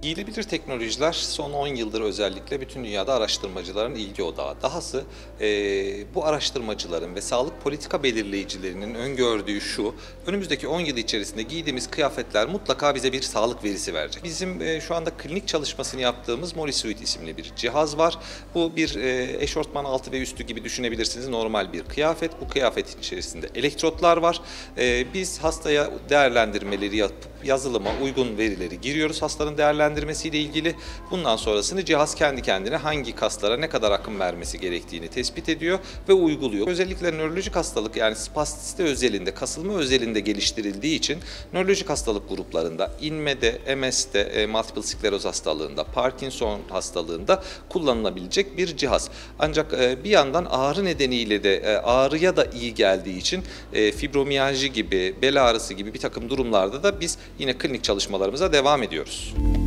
Giyilebilir teknolojiler son 10 yıldır özellikle bütün dünyada araştırmacıların ilgi odağı. Dahası bu araştırmacıların ve sağlık politika belirleyicilerinin öngördüğü şu, önümüzdeki 10 yıl içerisinde giydiğimiz kıyafetler mutlaka bize bir sağlık verisi verecek. Bizim şu anda klinik çalışmasını yaptığımız MoriSuite isimli bir cihaz var. Bu bir eşortman altı ve üstü gibi düşünebilirsiniz, normal bir kıyafet. Bu kıyafetin içerisinde elektrotlar var. Biz hastaya değerlendirmeleri yapıp yazılıma uygun verileri giriyoruz hastanın değerlendirmesiyle ilgili. Bundan sonrasını cihaz kendi kendine hangi kaslara ne kadar akım vermesi gerektiğini tespit ediyor ve uyguluyor. Özellikle nörolojik hastalık, yani spastisite özelinde, kasılma özelinde geliştirildiği için nörolojik hastalık gruplarında, inmede, MS'de, multiple skleroz hastalığında, Parkinson hastalığında kullanılabilecek bir cihaz. Ancak bir yandan ağrı nedeniyle de ağrıya da iyi geldiği için fibromiyalji gibi, bel ağrısı gibi bir takım durumlarda da biz yine klinik çalışmalarımıza devam ediyoruz.